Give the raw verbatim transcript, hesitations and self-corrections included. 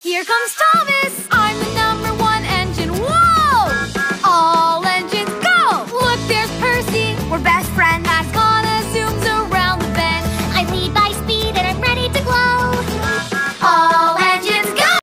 Here comes Thomas! I'm the number one engine, whoa! All engines go! Look, there's Percy! We're best friends.